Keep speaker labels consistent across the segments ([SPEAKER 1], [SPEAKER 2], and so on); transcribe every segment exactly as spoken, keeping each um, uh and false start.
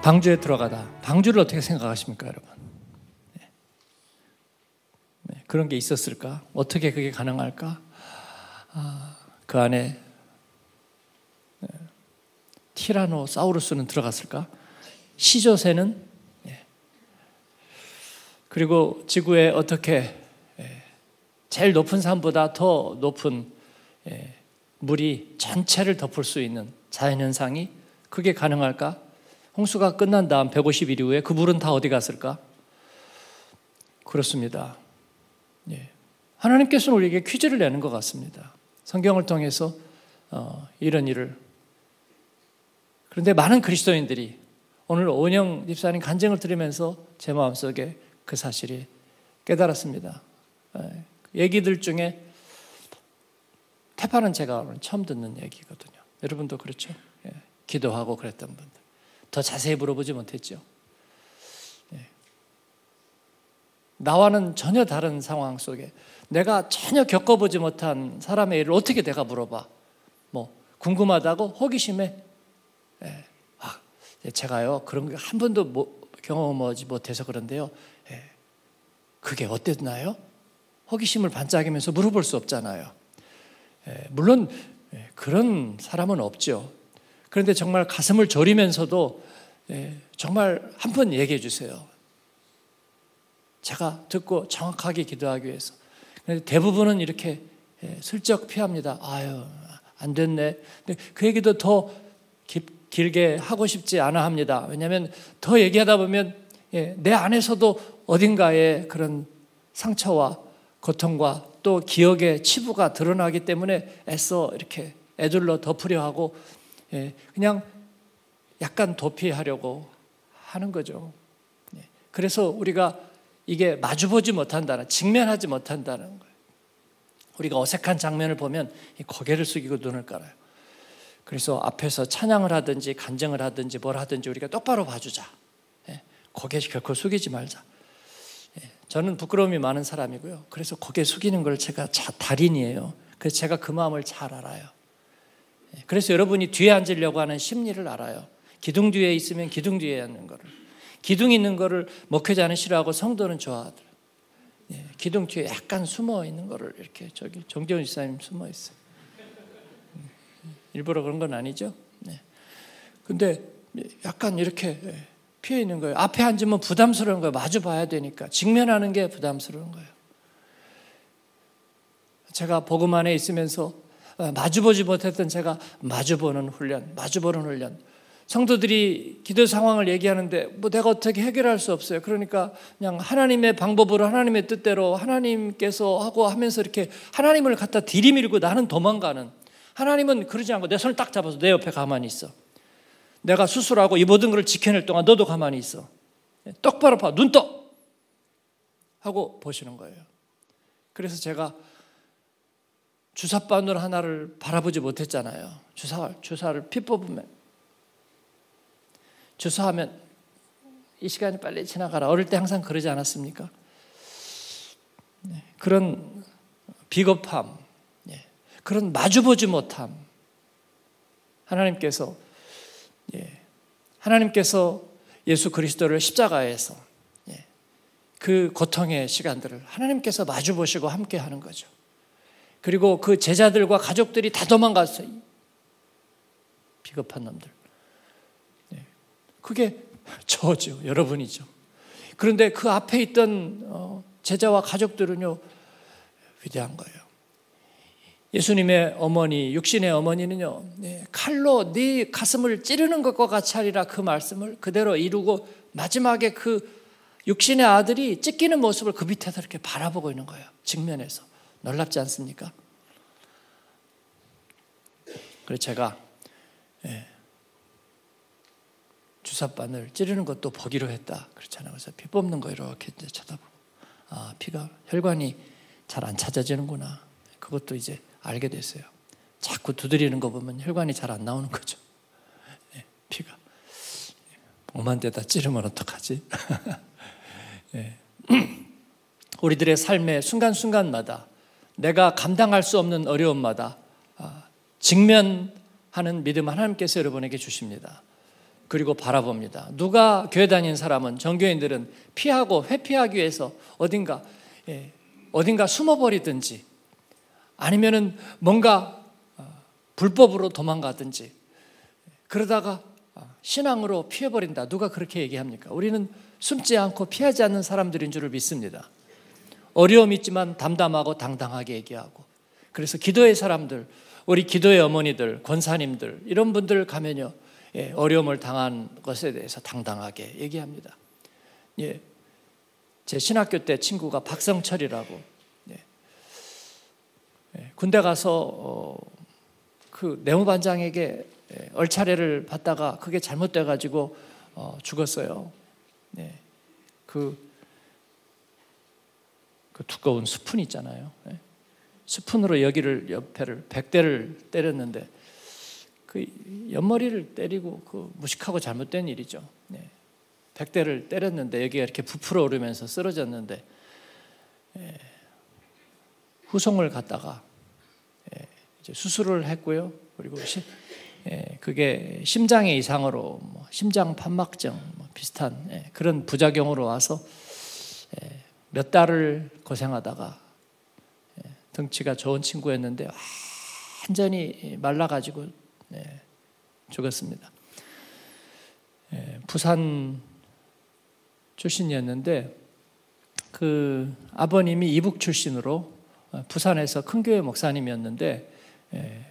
[SPEAKER 1] 방주에 들어가다. 방주를 어떻게 생각하십니까, 여러분? 네. 네, 그런 게 있었을까? 어떻게 그게 가능할까? 아, 그 안에 네, 티라노사우루스는 들어갔을까? 시조새는? 네. 그리고 지구에 어떻게 네, 제일 높은 산보다 더 높은 네, 물이 전체를 덮을 수 있는 자연현상이 그게 가능할까? 홍수가 끝난 다음 백오십 일 이후에 그 물은 다 어디 갔을까? 그렇습니다. 예. 하나님께서는 우리에게 퀴즈를 내는 것 같습니다. 성경을 통해서 어, 이런 일을. 그런데 많은 그리스도인들이 오늘 오은영 집사님 간증을 들으면서 제 마음속에 그 사실이 깨달았습니다. 예. 얘기들 중에 태파는 제가 오늘 처음 듣는 얘기거든요. 여러분도 그렇죠? 예. 기도하고 그랬던 분들. 더 자세히 물어보지 못했죠. 예. 나와는 전혀 다른 상황 속에 내가 전혀 겪어보지 못한 사람의 일을 어떻게 내가 물어봐? 뭐 궁금하다고 호기심에 예. 아, 제가요 그런 게 한 번도 뭐, 경험하지 못해서 그런데요. 예. 그게 어땠나요? 호기심을 반짝이면서 물어볼 수 없잖아요. 예. 물론 예. 그런 사람은 없죠. 그런데 정말 가슴을 졸이면서도 예, 정말 한 번 얘기해 주세요. 제가 듣고 정확하게 기도하기 위해서. 그런데 대부분은 이렇게 예, 슬쩍 피합니다. 아유, 안 됐네. 근데 그 얘기도 더 깊, 길게 하고 싶지 않아 합니다. 왜냐하면 더 얘기하다 보면 예, 내 안에서도 어딘가에 그런 상처와 고통과 또 기억의 치부가 드러나기 때문에 애써 이렇게 애둘러 덮으려 하고 예, 그냥 약간 도피하려고 하는 거죠. 예, 그래서 우리가 이게 마주보지 못한다는, 직면하지 못한다는 거예요. 우리가 어색한 장면을 보면 고개를 숙이고 눈을 깔아요. 그래서 앞에서 찬양을 하든지 간증을 하든지 뭘 하든지 우리가 똑바로 봐주자. 예, 고개 결코 숙이지 말자. 예, 저는 부끄러움이 많은 사람이고요. 그래서 고개 숙이는 걸 제가 달인이에요. 그래서 제가 그 마음을 잘 알아요. 그래서 여러분이 뒤에 앉으려고 하는 심리를 알아요. 기둥 뒤에 있으면 기둥 뒤에 앉는 거를. 기둥 있는 거를 목회자는 싫어하고 성도는 좋아하더라고요. 예, 기둥 뒤에 약간 숨어 있는 거를 이렇게 저기 정재훈 집사님 숨어 있어요. 일부러 그런 건 아니죠. 네. 근데 약간 이렇게 피해 있는 거예요. 앞에 앉으면 부담스러운 거예요. 마주 봐야 되니까. 직면하는 게 부담스러운 거예요. 제가 복음 안에 있으면서 마주보지 못했던 제가 마주보는 훈련, 마주보는 훈련. 성도들이 기도 상황을 얘기하는데 뭐 내가 어떻게 해결할 수 없어요. 그러니까 그냥 하나님의 방법으로 하나님의 뜻대로 하나님께서 하고 하면서 이렇게 하나님을 갖다 들이밀고 나는 도망가는. 하나님은 그러지 않고 내 손을 딱 잡아서 내 옆에 가만히 있어. 내가 수술하고 이 모든 것을 지켜낼 동안 너도 가만히 있어. 똑바로 봐. 눈 떠! 하고 보시는 거예요. 그래서 제가 주사바늘 하나를 바라보지 못했잖아요. 주사, 주사를 피 뽑으면 주사하면 이 시간이 빨리 지나가라. 어릴 때 항상 그러지 않았습니까? 네, 그런 비겁함, 예, 그런 마주보지 못함. 하나님께서 예, 하나님께서 예수 그리스도를 십자가에서 예, 그 고통의 시간들을 하나님께서 마주보시고 함께하는 거죠. 그리고 그 제자들과 가족들이 다 도망갔어요. 비겁한 놈들. 네. 그게 저죠. 여러분이죠. 그런데 그 앞에 있던 제자와 가족들은요, 위대한 거예요. 예수님의 어머니, 육신의 어머니는요, 네, 칼로 네 가슴을 찌르는 것과 같이 하리라 그 말씀을 그대로 이루고 마지막에 그 육신의 아들이 찢기는 모습을 그 밑에서 이렇게 바라보고 있는 거예요. 직면에서. 놀랍지 않습니까? 그래서 제가 예, 주사바늘 찌르는 것도 보기로 했다. 그렇잖아요. 그래서 피 뽑는 거 이렇게 쳐다보고 아, 피가 혈관이 잘 안 찾아지는구나. 그것도 이제 알게 됐어요. 자꾸 두드리는 거 보면 혈관이 잘 안 나오는 거죠. 예, 피가 오만 대다 찌르면 어떡하지? 예. 우리들의 삶의 순간순간마다 내가 감당할 수 없는 어려움마다 직면하는 믿음 하나님께서 여러분에게 주십니다. 그리고 바라봅니다. 누가 교회 다니는 사람은, 정교인들은 피하고 회피하기 위해서 어딘가 예, 어딘가 숨어버리든지 아니면은 뭔가 불법으로 도망가든지 그러다가 신앙으로 피해버린다. 누가 그렇게 얘기합니까? 우리는 숨지 않고 피하지 않는 사람들인 줄을 믿습니다. 어려움 있지만 담담하고 당당하게 얘기하고, 그래서 기도의 사람들, 우리 기도의 어머니들, 권사님들 이런 분들 가면요, 예, 어려움을 당한 것에 대해서 당당하게 얘기합니다. 예, 제 신학교 때 친구가 박성철이라고, 예, 예, 군대 가서 어, 그 내무반장에게 얼차례를 받다가 그게 잘못돼가지고 어, 죽었어요. 예, 그, 그 두꺼운 스푼 있잖아요. 예, 스푼으로 여기를 옆에를 백 대를 때렸는데 그 옆머리를 때리고 그 무식하고 잘못된 일이죠. 예, 백 대를 때렸는데 여기가 이렇게 부풀어 오르면서 쓰러졌는데 예, 후송을 갔다가 예, 이제 수술을 했고요. 그리고 시, 예, 그게 심장의 이상으로 뭐 심장 판막증 뭐 비슷한 예, 그런 부작용으로 와서 예, 몇 달을 고생하다가 예, 덩치가 좋은 친구였는데 완전히 말라가지고 예, 죽었습니다. 예, 부산 출신이었는데 그 아버님이 이북 출신으로 부산에서 큰 교회 목사님이었는데 예,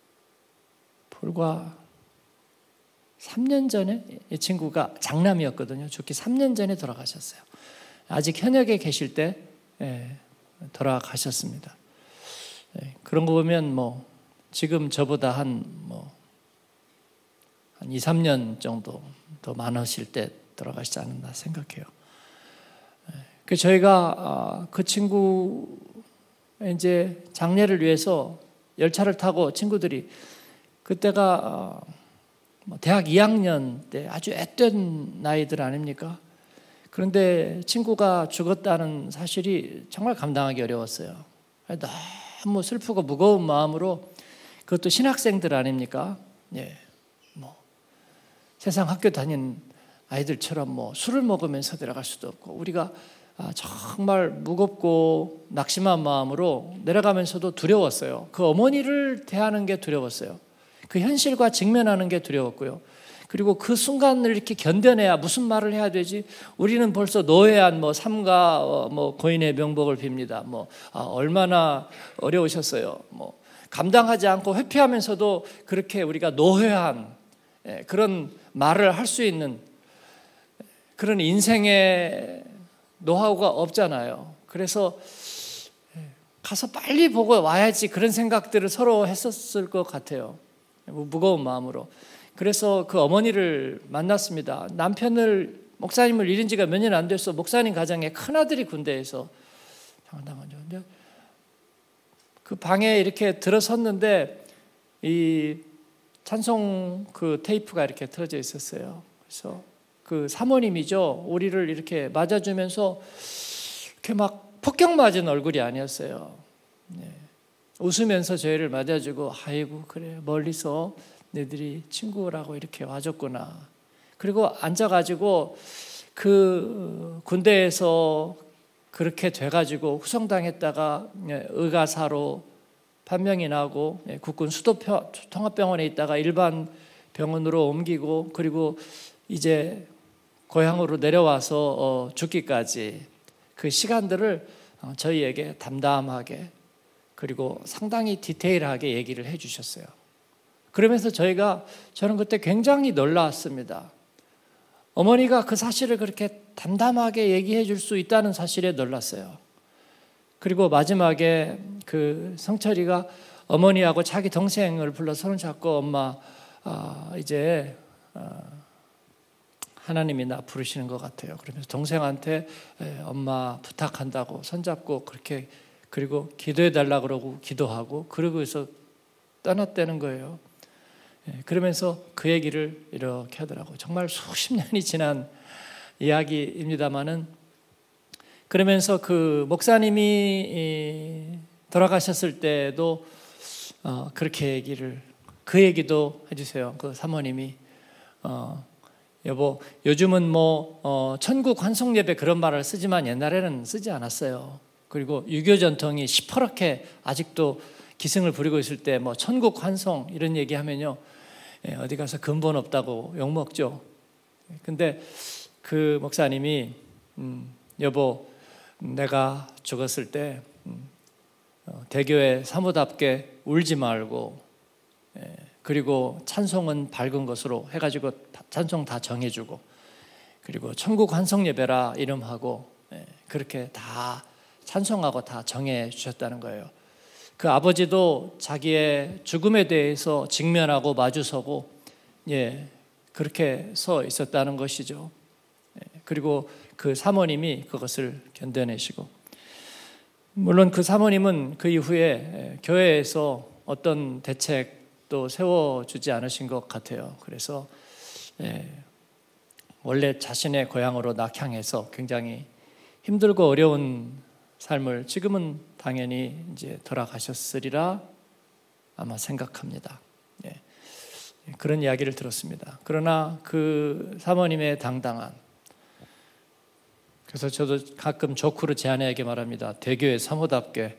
[SPEAKER 1] 불과 삼 년 전에 이 친구가 장남이었거든요. 죽기 삼 년 전에 돌아가셨어요. 아직 현역에 계실 때 예, 돌아가셨습니다. 예, 그런 거 보면 뭐 지금 저보다 한 뭐 한 이, 삼 년 정도 더 많으실 때 돌아가시지 않았나 생각해요. 예, 그 저희가 그 친구 이제 장례를 위해서 열차를 타고 친구들이, 그때가 대학 이 학년 때 아주 앳된 나이들 아닙니까? 그런데 친구가 죽었다는 사실이 정말 감당하기 어려웠어요. 너무 슬프고 무거운 마음으로, 그것도 신학생들 아닙니까? 예, 뭐 세상 학교 다닌 아이들처럼 뭐 술을 먹으면서 내려갈 수도 없고, 우리가 정말 무겁고 낙심한 마음으로 내려가면서도 두려웠어요. 그 어머니를 대하는 게 두려웠어요. 그 현실과 직면하는 게 두려웠고요. 그리고 그 순간을 이렇게 견뎌내야 무슨 말을 해야 되지? 우리는 벌써 노회한 뭐 삼가 뭐 고인의 명복을 빕니다. 뭐 아, 얼마나 어려우셨어요. 뭐 감당하지 않고 회피하면서도 그렇게 우리가 노회한 예, 그런 말을 할 수 있는 그런 인생의 노하우가 없잖아요. 그래서 가서 빨리 보고 와야지 그런 생각들을 서로 했었을 것 같아요. 무거운 마음으로. 그래서 그 어머니를 만났습니다. 남편을, 목사님을 잃은 지가 몇 년 안 됐어. 목사님 가정에 큰아들이 군대에서 잠깐만요. 그 방에 이렇게 들어섰는데 이 찬송 그 테이프가 이렇게 틀어져 있었어요. 그래서 그 사모님이죠. 우리를 이렇게 맞아주면서 이렇게 막 폭격 맞은 얼굴이 아니었어요. 네. 웃으면서 저희를 맞아주고, 아이고 그래 멀리서 너희들이 친구라고 이렇게 와줬구나. 그리고 앉아가지고 그 군대에서 그렇게 돼가지고 후송당했다가 의가사로 판명이 나고 국군 수도통합병원에 있다가 일반 병원으로 옮기고, 그리고 이제 고향으로 내려와서 죽기까지 그 시간들을 저희에게 담담하게 그리고 상당히 디테일하게 얘기를 해 주셨어요. 그러면서 저희가, 저는 그때 굉장히 놀랐습니다. 어머니가 그 사실을 그렇게 담담하게 얘기해 줄 수 있다는 사실에 놀랐어요. 그리고 마지막에 그 성철이가 어머니하고 자기 동생을 불러 손을 잡고, 엄마 아, 이제 아, 하나님이 나 부르시는 것 같아요. 그러면서 동생한테 엄마 부탁한다고 손잡고 그렇게, 그리고 기도해 달라고 그러고 기도하고, 그러고서 떠났다는 거예요. 그러면서 그 얘기를 이렇게 하더라고요. 정말 수십 년이 지난 이야기입니다마는, 그러면서 그 목사님이 돌아가셨을 때도 그렇게 얘기를, 그 얘기도 해주세요. 그 사모님이 어, 여보, 요즘은 뭐 어, 천국 환송 예배 그런 말을 쓰지만 옛날에는 쓰지 않았어요. 그리고 유교 전통이 시퍼렇게 아직도 기승을 부리고 있을 때 뭐 천국 환송 이런 얘기하면요, 예, 어디 가서 근본 없다고 욕 먹죠. 근데 그 목사님이 음, 여보, 내가 죽었을 때 음, 어, 대교회 사모답게 울지 말고, 예, 그리고 찬송은 밝은 것으로 해가지고 찬송 다 정해주고, 그리고 천국 환송 예배라 이름하고, 예, 그렇게 다 찬송하고 다 정해 주셨다는 거예요. 그 아버지도 자기의 죽음에 대해서 직면하고 마주서고, 예, 그렇게 서 있었다는 것이죠. 예, 그리고 그 사모님이 그것을 견뎌내시고, 물론 그 사모님은 그 이후에 교회에서 어떤 대책도 세워주지 않으신 것 같아요. 그래서 예, 원래 자신의 고향으로 낙향해서 굉장히 힘들고 어려운 삶을 지금은 당연히 이제 돌아가셨으리라 아마 생각합니다. 예, 그런 이야기를 들었습니다. 그러나 그 사모님의 당당한, 그래서 저도 가끔 조크로 제 아내에게 말합니다. 대교회 사모답게.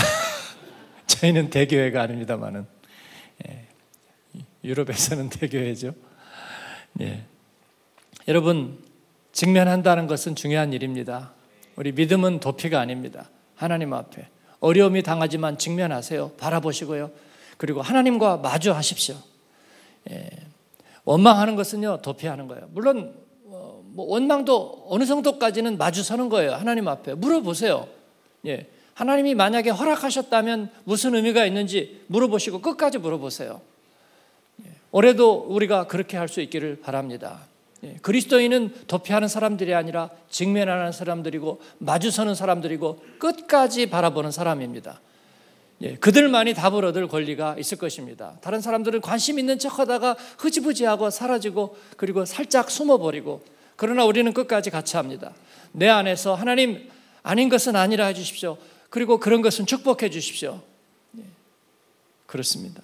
[SPEAKER 1] 저희는 대교회가 아닙니다만은, 예, 유럽에서는 대교회죠. 예. 여러분, 직면한다는 것은 중요한 일입니다. 우리 믿음은 도피가 아닙니다. 하나님 앞에 어려움이 당하지만 직면하세요. 바라보시고요. 그리고 하나님과 마주하십시오. 예. 원망하는 것은요, 도피하는 거예요. 물론 어, 뭐 원망도 어느 정도까지는 마주서는 거예요. 하나님 앞에 물어보세요. 예. 하나님이 만약에 허락하셨다면 무슨 의미가 있는지 물어보시고 끝까지 물어보세요. 예. 올해도 우리가 그렇게 할 수 있기를 바랍니다. 예. 그리스도인은 도피하는 사람들이 아니라 직면하는 사람들이고 마주서는 사람들이고 끝까지 바라보는 사람입니다. 예. 그들만이 답을 얻을 권리가 있을 것입니다. 다른 사람들은 관심 있는 척하다가 흐지부지하고 사라지고 그리고 살짝 숨어버리고, 그러나 우리는 끝까지 같이 합니다. 내 안에서 하나님 아닌 것은 아니라 해주십시오. 그리고 그런 것은 축복해 주십시오. 예. 그렇습니다.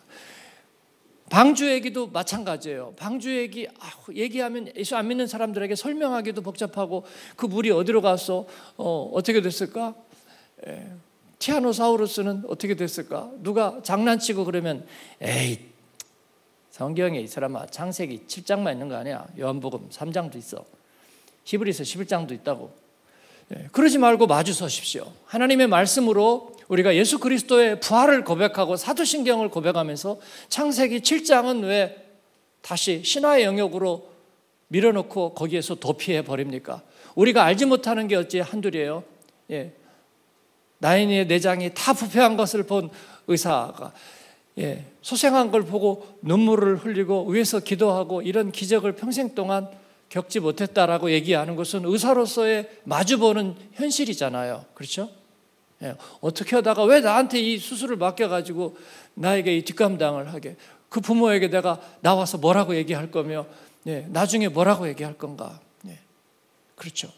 [SPEAKER 1] 방주 얘기도 마찬가지예요. 방주 얘기, 아, 얘기하면 예수 안 믿는 사람들에게 설명하기도 복잡하고, 그 물이 어디로 갔어? 어, 어떻게 됐을까? 예. 티라노사우루스는 어떻게 됐을까? 누가 장난치고 그러면, 에이, 성경에 이 사람아 창세기 칠 장만 있는 거 아니야? 요한복음 삼 장도 있어. 히브리서 십일 장도 있다고. 예. 그러지 말고 마주 서십시오. 하나님의 말씀으로 우리가 예수 그리스도의 부활을 고백하고 사도신경을 고백하면서 창세기 칠 장은 왜 다시 신화의 영역으로 밀어넣고 거기에서 도피해 버립니까? 우리가 알지 못하는 게 어찌 한둘이에요. 예. 나인의 내장이 다 부패한 것을 본 의사가, 예, 소생한 걸 보고 눈물을 흘리고 위에서 기도하고 이런 기적을 평생 동안 겪지 못했다라고 얘기하는 것은 의사로서의 마주보는 현실이잖아요. 그렇죠? 예, 어떻게 하다가 왜 나한테 이 수술을 맡겨가지고 나에게 이 뒷감당을 하게, 그 부모에게 내가 나와서 뭐라고 얘기할 거며, 예, 나중에 뭐라고 얘기할 건가. 예, 그렇죠.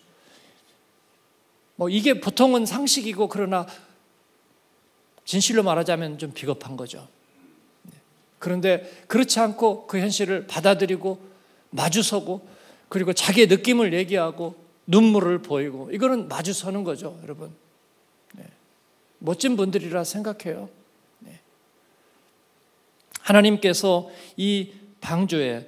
[SPEAKER 1] 뭐 이게 보통은 상식이고, 그러나 진실로 말하자면 좀 비겁한 거죠. 그런데 그렇지 않고 그 현실을 받아들이고 마주서고, 그리고 자기의 느낌을 얘기하고 눈물을 보이고, 이거는 마주서는 거죠, 여러분. 네. 멋진 분들이라 생각해요. 네. 하나님께서 이 방주에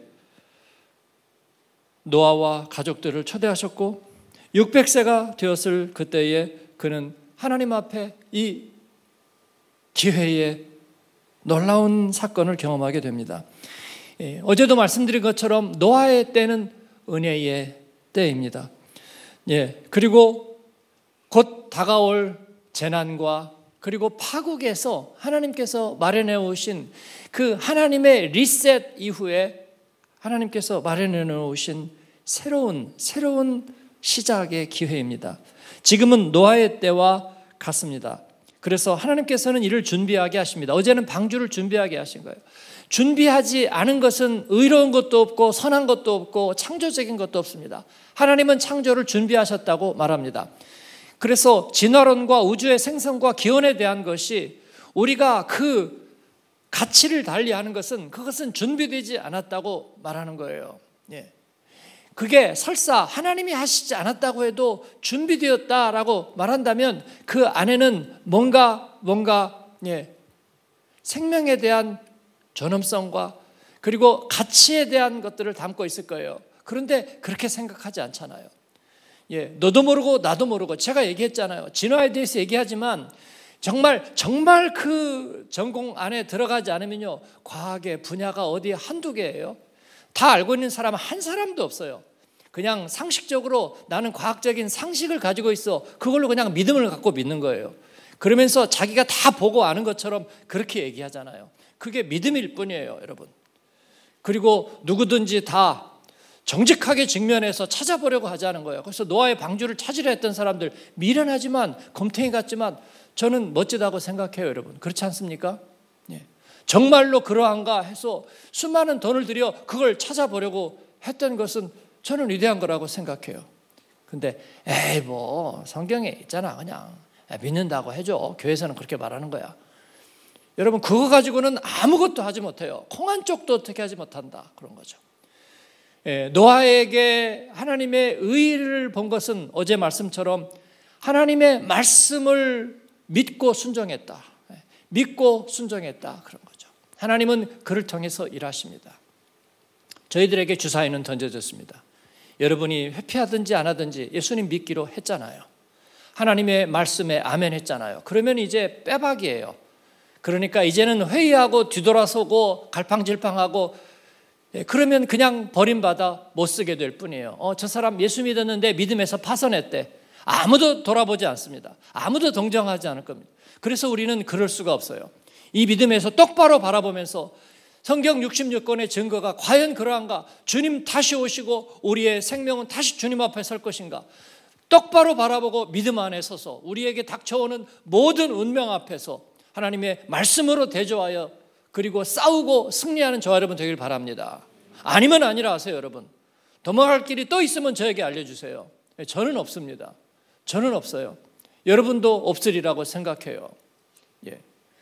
[SPEAKER 1] 노아와 가족들을 초대하셨고, 육백 세가 되었을 그때에 그는 하나님 앞에 이 기회에 놀라운 사건을 경험하게 됩니다. 예, 어제도 말씀드린 것처럼 노아의 때는 은혜의 때입니다. 예, 그리고 곧 다가올 재난과 그리고 파국에서 하나님께서 마련해 오신 그 하나님의 리셋 이후에 하나님께서 마련해 놓으신 새로운 새로운 시작의 기회입니다. 지금은 노아의 때와 같습니다. 그래서 하나님께서는 이를 준비하게 하십니다. 어제는 방주를 준비하게 하신 거예요. 준비하지 않은 것은 의로운 것도 없고 선한 것도 없고 창조적인 것도 없습니다. 하나님은 창조를 준비하셨다고 말합니다. 그래서 진화론과 우주의 생성과 기원에 대한 것이, 우리가 그 가치를 달리하는 것은 그것은 준비되지 않았다고 말하는 거예요. 예. 그게 설사 하나님이 하시지 않았다고 해도 준비되었다라고 말한다면 그 안에는 뭔가 뭔가 예, 생명에 대한 존엄성과 그리고 가치에 대한 것들을 담고 있을 거예요. 그런데 그렇게 생각하지 않잖아요. 예, 너도 모르고 나도 모르고 제가 얘기했잖아요. 진화에 대해서 얘기하지만 정말 정말 그 전공 안에 들어가지 않으면요, 과학의 분야가 어디 한두 개예요. 다 알고 있는 사람은 한 사람도 없어요. 그냥 상식적으로 나는 과학적인 상식을 가지고 있어. 그걸로 그냥 믿음을 갖고 믿는 거예요. 그러면서 자기가 다 보고 아는 것처럼 그렇게 얘기하잖아요. 그게 믿음일 뿐이에요, 여러분. 그리고 누구든지 다 정직하게 직면해서 찾아보려고 하자는 거예요. 그래서 노아의 방주를 찾으려 했던 사람들 미련하지만 검탱이 같지만 저는 멋지다고 생각해요, 여러분. 그렇지 않습니까? 예. 정말로 그러한가 해서 수많은 돈을 들여 그걸 찾아보려고 했던 것은 저는 위대한 거라고 생각해요. 근데 에이 뭐 성경에 있잖아, 그냥 믿는다고 해줘. 교회에서는 그렇게 말하는 거야. 여러분, 그거 가지고는 아무것도 하지 못해요. 콩 한 쪽도 어떻게 하지 못한다, 그런 거죠. 예, 노아에게 하나님의 의를 본 것은 어제 말씀처럼 하나님의 말씀을 믿고 순종했다. 예, 믿고 순종했다, 그런 거죠. 하나님은 그를 통해서 일하십니다. 저희들에게 주사위는 던져졌습니다. 여러분이 회피하든지 안 하든지 예수님 믿기로 했잖아요. 하나님의 말씀에 아멘 했잖아요. 그러면 이제 빼박이에요. 그러니까 이제는 회의하고 뒤돌아서고 갈팡질팡하고, 예, 그러면 그냥 버림받아 못 쓰게 될 뿐이에요. 어, 저 사람 예수 믿었는데 믿음에서 파선했대. 아무도 돌아보지 않습니다. 아무도 동정하지 않을 겁니다. 그래서 우리는 그럴 수가 없어요. 이 믿음에서 똑바로 바라보면서 성경 육십육 권의 증거가 과연 그러한가? 주님 다시 오시고 우리의 생명은 다시 주님 앞에 설 것인가? 똑바로 바라보고 믿음 안에 서서 우리에게 닥쳐오는 모든 운명 앞에서 하나님의 말씀으로 대조하여 그리고 싸우고 승리하는 저와 여러분 되길 바랍니다. 아니면 아니라 하세요, 여러분. 도망갈 길이 또 있으면 저에게 알려주세요. 저는 없습니다. 저는 없어요. 여러분도 없으리라고 생각해요. 예.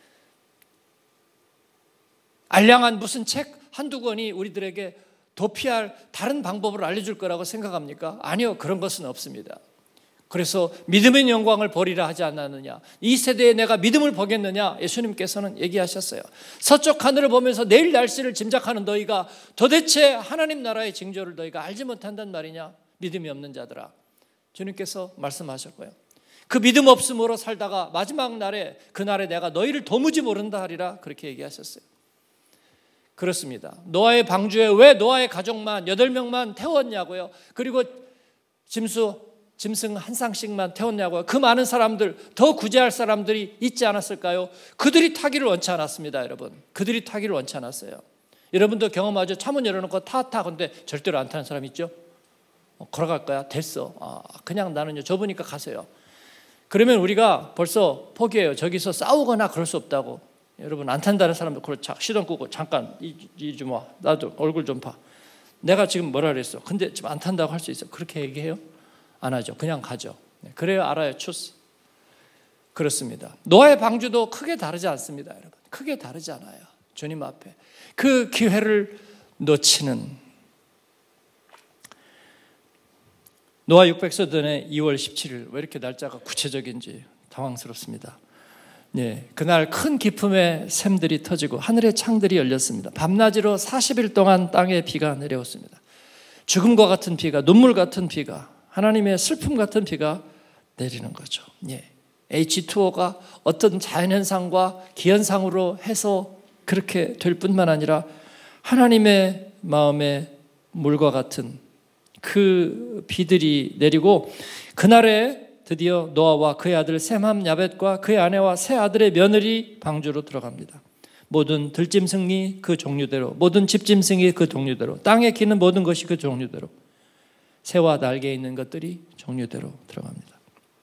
[SPEAKER 1] 알량한 무슨 책 한두 권이 우리들에게 도피할 다른 방법을 알려줄 거라고 생각합니까? 아니요, 그런 것은 없습니다. 그래서 믿음의 영광을 보리라 하지 않았느냐, 이 세대에 내가 믿음을 보겠느냐, 예수님께서는 얘기하셨어요. 서쪽 하늘을 보면서 내일 날씨를 짐작하는 너희가 도대체 하나님 나라의 징조를 너희가 알지 못한단 말이냐, 믿음이 없는 자들아, 주님께서 말씀하셨고요. 그 믿음 없음으로 살다가 마지막 날에 그날에 내가 너희를 도무지 모른다 하리라, 그렇게 얘기하셨어요. 그렇습니다. 노아의 방주에 왜 노아의 가족만 여덟 명만 태웠냐고요. 그리고 짐수 짐승 한 쌍씩만 태웠냐고요. 그 많은 사람들, 더 구제할 사람들이 있지 않았을까요? 그들이 타기를 원치 않았습니다, 여러분. 그들이 타기를 원치 않았어요. 여러분도 경험하죠? 차문 열어놓고 타, 타. 근데 절대로 안 타는 사람 있죠? 어, 걸어갈 거야? 됐어. 아, 그냥 나는요, 좁으니까 가세요. 그러면 우리가 벌써 포기해요. 저기서 싸우거나 그럴 수 없다고. 여러분, 안 탄다는 사람도 그렇죠. 시동 끄고 잠깐 이 좀 와. 나도 얼굴 좀 봐. 내가 지금 뭐라 그랬어? 근데 지금 안 탄다고 할 수 있어. 그렇게 얘기해요? 안 하죠. 그냥 가죠. 그래야 알아요. 추스. 그렇습니다. 노아의 방주도 크게 다르지 않습니다, 여러분. 크게 다르지 않아요. 주님 앞에 그 기회를 놓치는. 노아 육백서전의 이월 십칠일, 왜 이렇게 날짜가 구체적인지 당황스럽습니다. 예, 그날 큰 기품의 샘들이 터지고 하늘의 창들이 열렸습니다. 밤낮으로 사십 일 동안 땅에 비가 내려왔습니다. 죽음과 같은 비가, 눈물 같은 비가, 하나님의 슬픔 같은 비가 내리는 거죠. 예. 에이치 투오가 어떤 자연현상과 기현상으로 해서 그렇게 될 뿐만 아니라 하나님의 마음에 물과 같은 그 비들이 내리고, 그날에 드디어 노아와 그의 아들 셈함 야벳과 그의 아내와 세 아들의 며느리 방주로 들어갑니다. 모든 들짐승이 그 종류대로, 모든 집짐승이 그 종류대로, 땅에 기는 모든 것이 그 종류대로, 새와 날개 있는 것들이 종류대로 들어갑니다.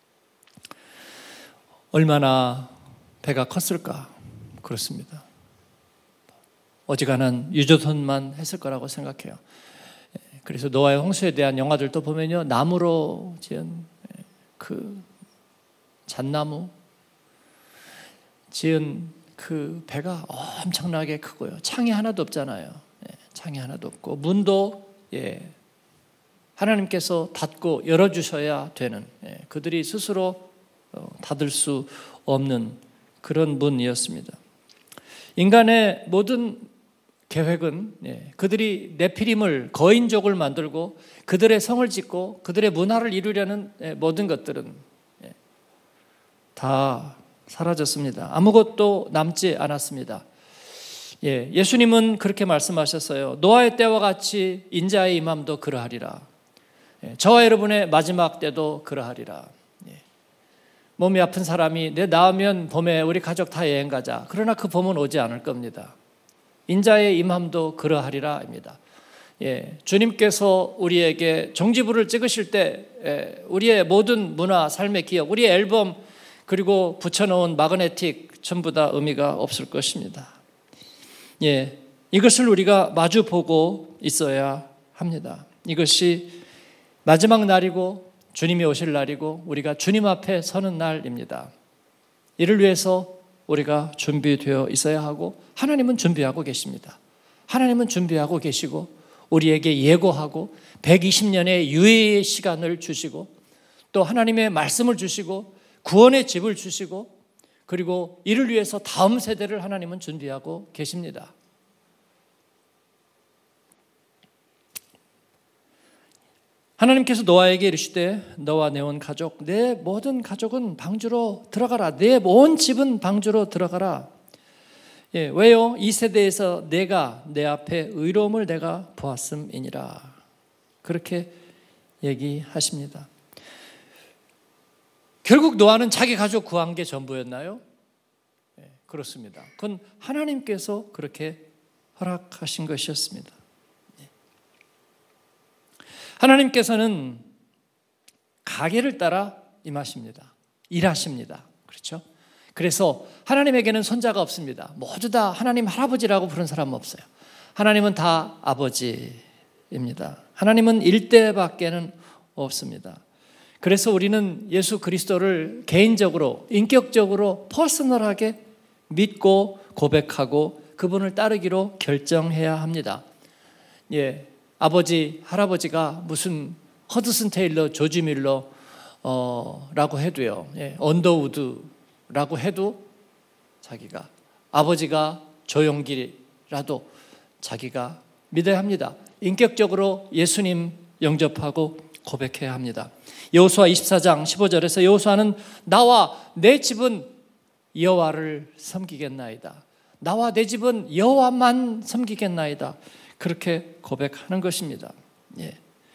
[SPEAKER 1] 얼마나 배가 컸을까? 그렇습니다. 어지간한 유조선만 했을 거라고 생각해요. 그래서 노아의 홍수에 대한 영화들도 보면요, 나무로 지은 그 잣나무 지은 그 배가 엄청나게 크고요. 창이 하나도 없잖아요. 창이 하나도 없고 문도 예 하나님께서 닫고 열어주셔야 되는, 그들이 스스로 닫을 수 없는 그런 문이었습니다. 인간의 모든 계획은 그들이 네피림을 거인족을 만들고 그들의 성을 짓고 그들의 문화를 이루려는 모든 것들은 다 사라졌습니다. 아무것도 남지 않았습니다. 예, 예수님은 그렇게 말씀하셨어요. 노아의 때와 같이 인자의 임함도 그러하리라. 예, 저와 여러분의 마지막 때도 그러하리라. 예, 몸이 아픈 사람이 내 나으면 봄에 우리 가족 다 여행 가자. 그러나 그 봄은 오지 않을 겁니다. 인자의 임함도 그러하리라입니다. 예, 주님께서 우리에게 종지부를 찍으실 때 예, 우리의 모든 문화, 삶의 기억, 우리의 앨범 그리고 붙여놓은 마그네틱 전부 다 의미가 없을 것입니다. 예, 이것을 우리가 마주보고 있어야 합니다. 이것이 마지막 날이고 주님이 오실 날이고 우리가 주님 앞에 서는 날입니다. 이를 위해서 우리가 준비되어 있어야 하고 하나님은 준비하고 계십니다. 하나님은 준비하고 계시고 우리에게 예고하고 백이십 년의 유예의 시간을 주시고 또 하나님의 말씀을 주시고 구원의 집을 주시고 그리고 이를 위해서 다음 세대를 하나님은 준비하고 계십니다. 하나님께서 노아에게 이르시되 너와 내 온 가족, 내 모든 가족은 방주로 들어가라. 내 온 집은 방주로 들어가라. 예, 왜요? 이 세대에서 내가 내 앞에 의로움을 내가 보았음이니라. 그렇게 얘기하십니다. 결국 노아는 자기 가족 구한 게 전부였나요? 예, 그렇습니다. 그건 하나님께서 그렇게 허락하신 것이었습니다. 예. 하나님께서는 가계를 따라 임하십니다. 일하십니다. 그렇죠? 그래서 하나님에게는 손자가 없습니다. 모두 다 하나님 할아버지라고 부르는 사람은 없어요. 하나님은 다 아버지입니다. 하나님은 일대밖에는 없습니다. 그래서 우리는 예수 그리스도를 개인적으로, 인격적으로, 퍼스널하게 믿고 고백하고 그분을 따르기로 결정해야 합니다. 예, 아버지, 할아버지가 무슨 허드슨 테일러, 조지 밀러 어, 라고 해도요, 예, 언더우드라고 해도 자기가, 아버지가 조용길이라도 자기가 믿어야 합니다. 인격적으로 예수님 영접하고 고백해야 합니다. 여호수아 이십사 장 십오 절에서 여호수아는 나와 내 집은 여호와를 섬기겠나이다. 나와 내 집은 여호와만 섬기겠나이다. 그렇게 고백하는 것입니다. 예.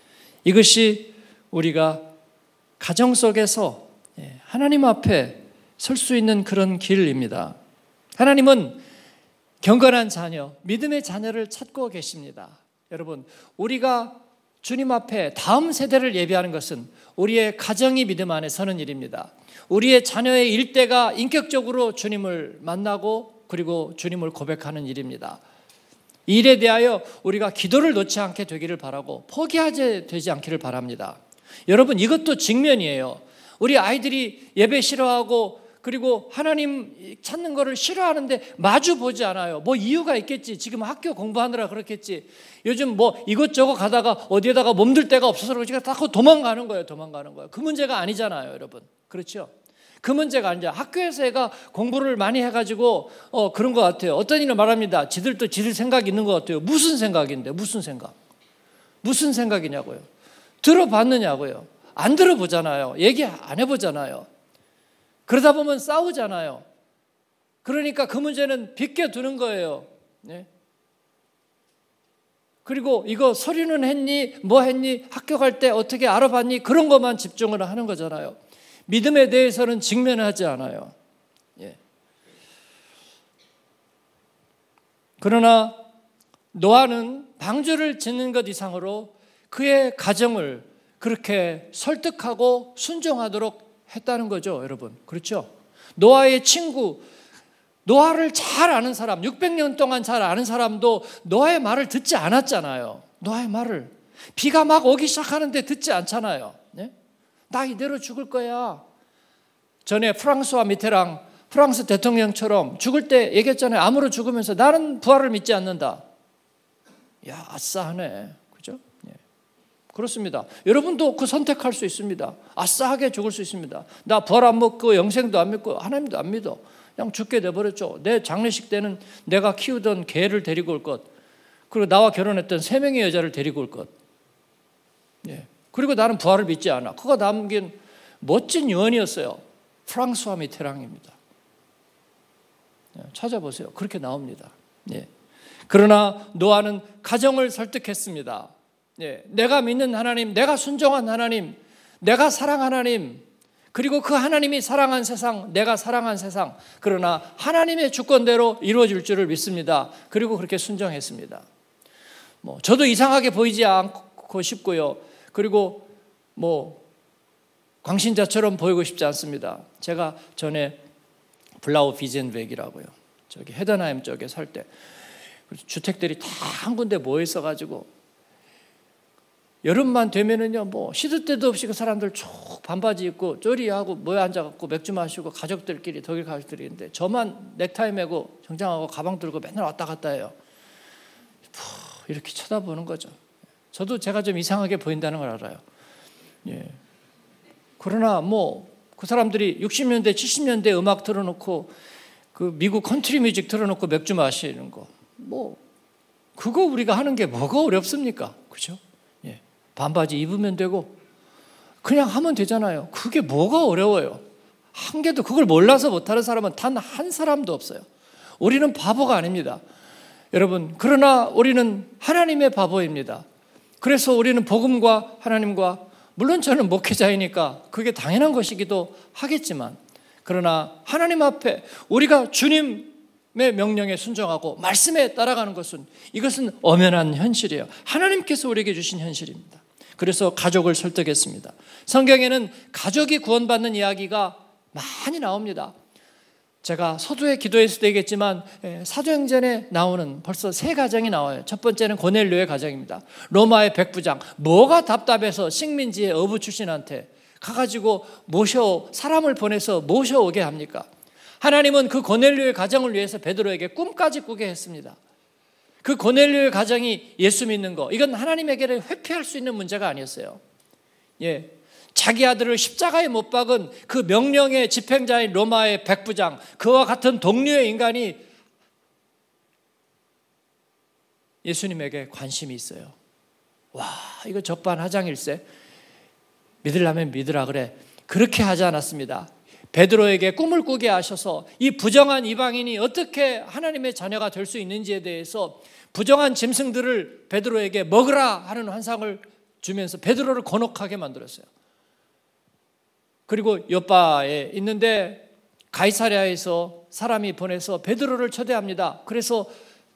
[SPEAKER 1] 이것이 우리가 가정 속에서 하나님 앞에 설 수 있는 그런 길입니다. 하나님은 경건한 자녀, 믿음의 자녀를 찾고 계십니다. 여러분, 우리가 주님 앞에 다음 세대를 예비하는 것은 우리의 가정이 믿음 안에 서는 일입니다. 우리의 자녀의 일대가 인격적으로 주님을 만나고 그리고 주님을 고백하는 일입니다. 이 일에 대하여 우리가 기도를 놓지 않게 되기를 바라고 포기하지 되지 않기를 바랍니다. 여러분, 이것도 직면이에요. 우리 아이들이 예배 싫어하고 그리고 하나님 찾는 거를 싫어하는데 마주 보지 않아요. 뭐 이유가 있겠지. 지금 학교 공부하느라 그렇겠지. 요즘 뭐 이것저것 가다가 어디에다가 몸들 데가 없어서 그렇지. 다 도망가는 거예요. 도망가는 거예요. 그 문제가 아니잖아요, 여러분. 그렇죠? 그 문제가 아니죠. 학교에서 애가 공부를 많이 해가지고 어 그런 것 같아요. 어떤 이는 말합니다. 지들도 지들 생각이 있는 것 같아요. 무슨 생각인데? 무슨 생각? 무슨 생각이냐고요? 들어봤느냐고요? 안 들어보잖아요. 얘기 안 해보잖아요. 그러다 보면 싸우잖아요. 그러니까 그 문제는 비껴두는 거예요. 네? 그리고 이거 서류는 했니? 뭐 했니? 학교 갈 때 어떻게 알아봤니? 그런 것만 집중을 하는 거잖아요. 믿음에 대해서는 직면하지 않아요. 예. 그러나 노아는 방주를 짓는 것 이상으로 그의 가정을 그렇게 설득하고 순종하도록 했다는 거죠, 여러분. 그렇죠? 노아의 친구, 노아를 잘 아는 사람, 육백 년 동안 잘 아는 사람도 노아의 말을 듣지 않았잖아요. 노아의 말을. 비가 막 오기 시작하는데 듣지 않잖아요. 네? 나 이대로 죽을 거야. 전에 프랑스와 미테랑, 프랑스 대통령처럼 죽을 때 얘기했잖아요. 암으로 죽으면서 나는 부활을 믿지 않는다. 야, 아싸하네. 그죠? 네. 그렇습니다. 여러분도 그 선택할 수 있습니다. 아싸하게 죽을 수 있습니다. 나 부활 안 먹고 영생도 안 믿고 하나님도 안 믿어. 그냥 죽게 돼버렸죠. 내 장례식 때는 내가 키우던 개를 데리고 올 것, 그리고 나와 결혼했던 세 명의 여자를 데리고 올 것. 예. 그리고 나는 부활을 믿지 않아. 그가 남긴 멋진 유언이었어요. 프랑스와 미테랑입니다. 예. 찾아보세요. 그렇게 나옵니다. 예. 그러나 노아는 가정을 설득했습니다. 예, 내가 믿는 하나님, 내가 순종한 하나님, 내가 사랑한 하나님, 그리고 그 하나님이 사랑한 세상, 내가 사랑한 세상, 그러나 하나님의 주권대로 이루어질 줄을 믿습니다. 그리고 그렇게 순종했습니다. 뭐 저도 이상하게 보이지 않고 싶고요. 그리고 뭐 광신자처럼 보이고 싶지 않습니다. 제가 전에 블라우 비젠베기라고요. 저기 헤더나임 쪽에 살 때 주택들이 다 한 군데 모여 있어가지고 여름만 되면은요, 뭐 시도 때도 없이 그 사람들 쭉 반바지 입고 쪼리하고 모여 앉아갖고 맥주 마시고 가족들끼리 독일 가족들이 있는데 저만 넥타이 메고 정장하고 가방 들고 맨날 왔다 갔다 해요. 이렇게 쳐다보는 거죠. 저도 제가 좀 이상하게 보인다는 걸 알아요. 예. 그러나 뭐 그 사람들이 육십 년대, 칠십 년대 음악 틀어놓고 그 미국 컨트리 뮤직 틀어놓고 맥주 마시는 거, 뭐 그거 우리가 하는 게 뭐가 어렵습니까? 그죠? 예. 반바지 입으면 되고 그냥 하면 되잖아요. 그게 뭐가 어려워요? 한 개도 그걸 몰라서 못하는 사람은 단 한 사람도 없어요. 우리는 바보가 아닙니다. 여러분, 그러나 우리는 하나님의 바보입니다. 그래서 우리는 복음과 하나님과, 물론 저는 목회자이니까 그게 당연한 것이기도 하겠지만, 그러나 하나님 앞에 우리가 주님의 명령에 순종하고 말씀에 따라가는 것은, 이것은 엄연한 현실이에요. 하나님께서 우리에게 주신 현실입니다. 그래서 가족을 설득했습니다. 성경에는 가족이 구원받는 이야기가 많이 나옵니다. 제가 서두에 기도했을 때겠지만 사도행전에 나오는 벌써 세 가정이 나와요. 첫 번째는 고넬료의 가정입니다. 로마의 백부장, 뭐가 답답해서 식민지의 어부 출신한테 가가지고 모셔, 사람을 보내서 모셔오게 합니까? 하나님은 그 고넬료의 가정을 위해서 베드로에게 꿈까지 꾸게 했습니다. 그 고넬료의 가정이 예수 믿는 거, 이건 하나님에게는 회피할 수 있는 문제가 아니었어요. 예. 자기 아들을 십자가에 못 박은 그 명령의 집행자인 로마의 백부장, 그와 같은 동료의 인간이 예수님에게 관심이 있어요. 와, 이거 적반하장일세. 믿으려면 믿으라 그래. 그렇게 하지 않았습니다. 베드로에게 꿈을 꾸게 하셔서 이 부정한 이방인이 어떻게 하나님의 자녀가 될 수 있는지에 대해서 부정한 짐승들을 베드로에게 먹으라 하는 환상을 주면서 베드로를 곤혹하게 만들었어요. 그리고 요빠에 있는데 가이사랴에서 사람이 보내서 베드로를 초대합니다. 그래서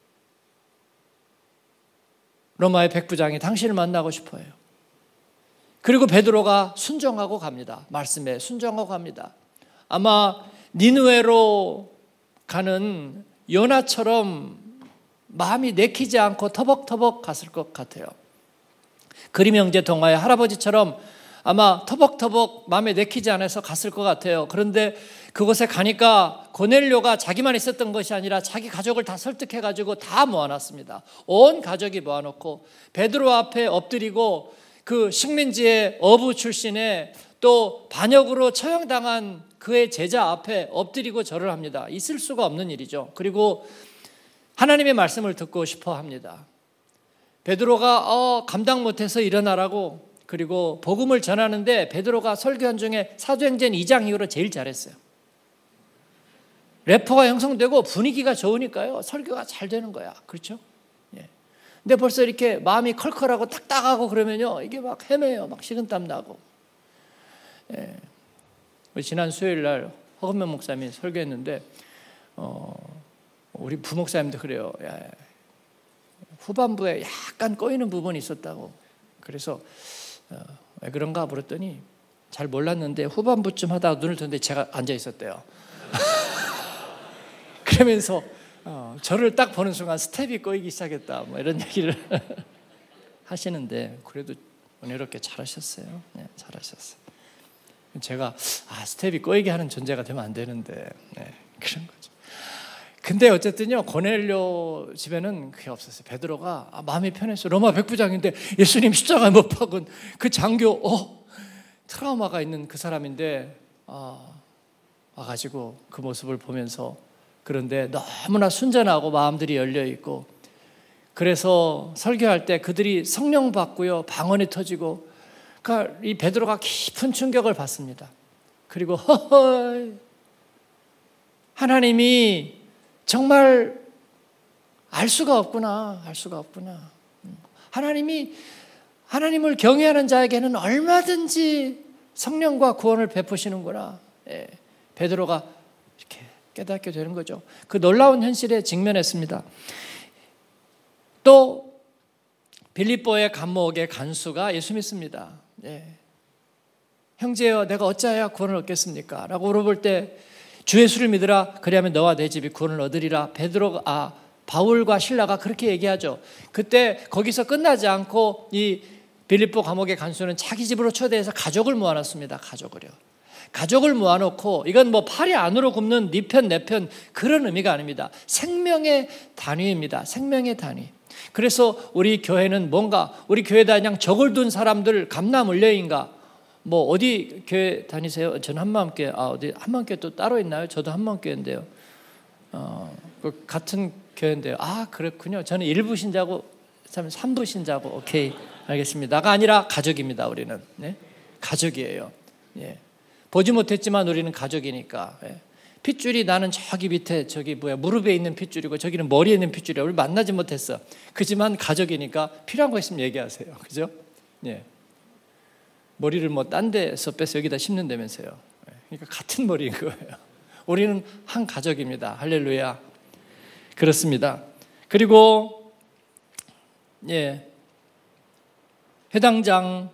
[SPEAKER 1] 로마의 백부장이 당신을 만나고 싶어요. 그리고 베드로가 순종하고 갑니다. 말씀에 순종하고 갑니다. 아마 니느웨로 가는 요나처럼 마음이 내키지 않고 터벅터벅 갔을 것 같아요. 그림 형제 동화의 할아버지처럼 아마 터벅터벅 마음에 내키지 않아서 갔을 것 같아요. 그런데 그곳에 가니까 고넬료가 자기만 있었던 것이 아니라 자기 가족을 다 설득해가지고 다 모아놨습니다. 온 가족이 모아놓고 베드로 앞에 엎드리고 그 식민지의 어부 출신의 또 반역으로 처형당한 그의 제자 앞에 엎드리고 절을 합니다. 있을 수가 없는 일이죠. 그리고 하나님의 말씀을 듣고 싶어 합니다. 베드로가 어, 감당 못해서 일어나라고, 그리고 복음을 전하는데 베드로가 설교한 중에 사도행전 이 장 이후로 제일 잘했어요. 래퍼가 형성되고 분위기가 좋으니까요, 설교가 잘 되는 거야. 그렇죠? 예. 근데 벌써 이렇게 마음이 컬컬하고 딱딱하고 그러면요, 이게 막 헤매요. 막 식은땀 나고. 예. 지난 수요일 날 허건명 목사님이 설교했는데 어, 우리 부목사님도 그래요. 야, 후반부에 약간 꼬이는 부분이 있었다고. 그래서 어, 왜 그런가 물었더니 잘 몰랐는데 후반부쯤 하다가 눈을 떴는데 제가 앉아 있었대요. 그러면서 어, 저를 딱 보는 순간 스텝이 꼬이기 시작했다, 뭐 이런 얘기를 하시는데, 그래도 은혜롭게 잘하셨어요. 네, 잘하셨어요. 제가 아, 스텝이 꼬이게 하는 존재가 되면 안 되는데, 네, 그런 거죠. 근데 어쨌든요, 고넬료 집에는 그게 없었어요. 베드로가 아, 마음이 편했어요. 로마 백부장인데 예수님 십자가에 못 박은 그 장교, 어, 트라우마가 있는 그 사람인데 아, 와가지고 그 모습을 보면서, 그런데 너무나 순전하고 마음들이 열려 있고, 그래서 설교할 때 그들이 성령 받고요, 방언이 터지고, 그러니까 이 베드로가 깊은 충격을 받습니다. 그리고 허허, 하나님이 정말 알 수가 없구나, 알 수가 없구나. 하나님이 하나님을 경외하는 자에게는 얼마든지 성령과 구원을 베푸시는구나. 예, 베드로가 이렇게 깨닫게 되는 거죠. 그 놀라운 현실에 직면했습니다. 또 빌립보의 감목의 간수가 예수 믿습니다. 예. 형제여, 내가 어찌하여 구원을 얻겠습니까? 라고 물어볼 때 주 예수를 믿으라, 그리하면 너와 내 집이 구원을 얻으리라. 베드로가 아 바울과 실라가 그렇게 얘기하죠. 그때 거기서 끝나지 않고 이 빌립보 감옥의 간수는 자기 집으로 초대해서 가족을 모아놨습니다. 가족을요. 가족을 모아놓고, 이건 뭐 팔이 안으로 굽는 네 편 내 편 그런 의미가 아닙니다. 생명의 단위입니다. 생명의 단위. 그래서 우리 교회는 뭔가, 우리 교회다 그냥 적을 둔 사람들 감남을려인가, 뭐 어디 교회 다니세요? 저는 한마음교회. 아, 어디 한마음교회 또 따로 있나요? 저도 한마음교회인데요. 어, 그 같은 교회인데요. 아, 그렇군요. 저는 일부 신자고 삼부 신자고. 오케이, 알겠습니다.가 아니라 가족입니다. 우리는 네? 가족이에요. 예. 보지 못했지만 우리는 가족이니까. 예. 핏줄이 나는 저기 밑에 저기 뭐야 무릎에 있는 핏줄이고 저기는 머리에 있는 pit줄이야. 우리 만나지 못했어. 그지만 가족이니까 필요한 거 있으면 얘기하세요. 그죠? 예. 머리를 뭐 딴 데서 빼서 여기다 심는다면서요. 그러니까 같은 머리인 거예요. 우리는 한 가족입니다. 할렐루야. 그렇습니다. 그리고 예, 회당장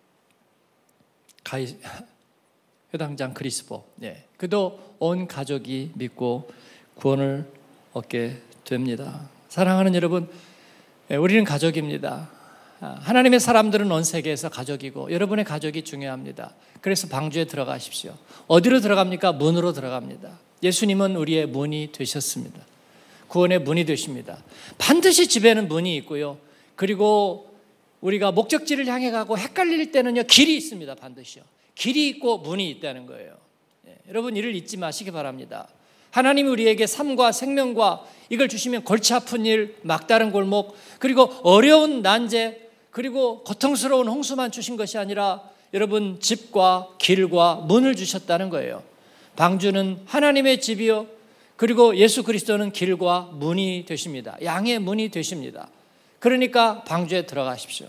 [SPEAKER 1] 가이 회당장 크리스보, 예, 그도 온 가족이 믿고 구원을 얻게 됩니다. 사랑하는 여러분, 예, 우리는 가족입니다. 하나님의 사람들은 온 세계에서 가족이고 여러분의 가족이 중요합니다. 그래서 방주에 들어가십시오. 어디로 들어갑니까? 문으로 들어갑니다. 예수님은 우리의 문이 되셨습니다. 구원의 문이 되십니다. 반드시 집에는 문이 있고요. 그리고 우리가 목적지를 향해 가고 헷갈릴 때는요, 길이 있습니다. 반드시요. 길이 있고 문이 있다는 거예요. 예, 여러분 이를 잊지 마시기 바랍니다. 하나님이 우리에게 삶과 생명과 이걸 주시면 골치 아픈 일, 막다른 골목, 그리고 어려운 난제, 그리고 고통스러운 홍수만 주신 것이 아니라 여러분 집과 길과 문을 주셨다는 거예요. 방주는 하나님의 집이요, 그리고 예수 그리스도는 길과 문이 되십니다. 양의 문이 되십니다. 그러니까 방주에 들어가십시오.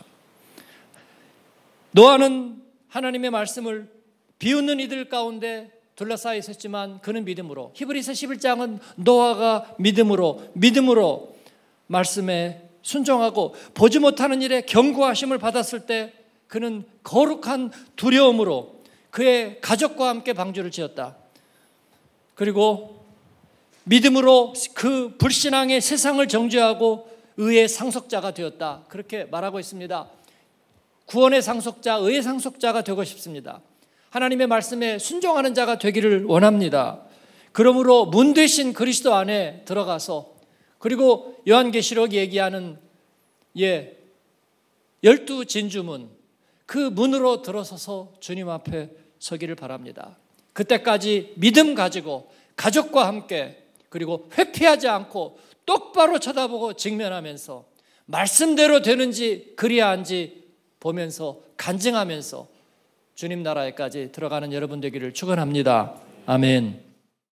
[SPEAKER 1] 노아는 하나님의 말씀을 비웃는 이들 가운데 둘러싸여 있었지만 그는 믿음으로, 히브리서 십일 장은 노아가 믿음으로 믿음으로 말씀에 순종하고 보지 못하는 일에 경고하심을 받았을 때 그는 거룩한 두려움으로 그의 가족과 함께 방주를 지었다. 그리고 믿음으로 그 불신앙의 세상을 정죄하고 의의 상속자가 되었다. 그렇게 말하고 있습니다. 구원의 상속자, 의의 상속자가 되고 싶습니다. 하나님의 말씀에 순종하는 자가 되기를 원합니다. 그러므로 문 되신 그리스도 안에 들어가서, 그리고 요한계시록 얘기하는 예, 열두 진주문, 그 문으로 들어서서 주님 앞에 서기를 바랍니다. 그때까지 믿음 가지고 가족과 함께, 그리고 회피하지 않고 똑바로 쳐다보고 직면하면서 말씀대로 되는지 그리한지 보면서 간증하면서 주님 나라에까지 들어가는 여러분 되기를 축원합니다. 아멘.